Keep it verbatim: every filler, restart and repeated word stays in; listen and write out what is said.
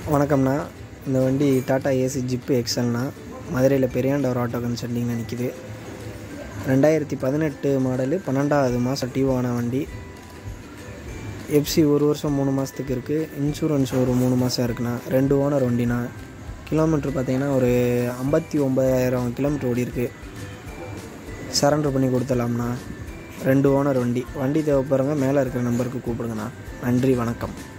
வணக்கம்ண்ணா. இந்த வண்டி டாட்டா ஏசி ஜிப்பு எக்ஸல்ண்ணா. மதுரையில் பெரியாண்டவர் ஆட்டோ கன்சல்டிங்கில் நிற்கிது. ரெண்டாயிரத்தி பதினெட்டு மாடலு, பன்னெண்டாவது மாதம் டியூ ஆன வண்டி. எஃப்சி ஒரு வருஷம் மூணு மாதத்துக்கு இருக்குது. இன்சூரன்ஸ் ஒரு மூணு மாதம் இருக்குண்ணா. ரெண்டு ஓனர் வண்டிண்ணா. கிலோமீட்ரு பார்த்தீங்கன்னா ஒரு ஐம்பத்தி ஒம்பதாயிரம் கிலோமீட்ரு ஓடி இருக்குது. சரண்டர் பண்ணி கொடுத்துடலாம்ண்ணா. ரெண்டு ஓனர் வண்டி. வண்டி தேவைப்படுறவங்க மேலே இருக்கிற நம்பருக்கு கூப்பிடுங்கண்ணா. நன்றி, வணக்கம்.